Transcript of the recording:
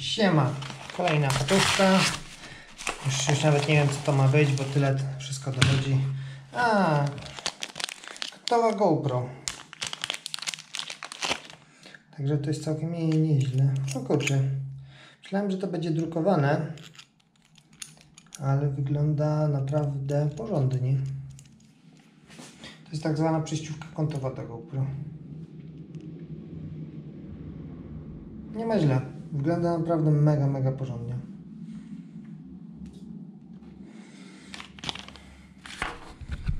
Siema, kolejna fotówka. Już nawet nie wiem, co to ma być, bo tyle wszystko dochodzi. To GoPro. Także to jest całkiem nieźle. No kurczę, myślałem, że to będzie drukowane, ale wygląda naprawdę porządnie. To jest tak zwana przejściówka kątowa do GoPro. Nie ma źle. Wygląda naprawdę mega porządnie.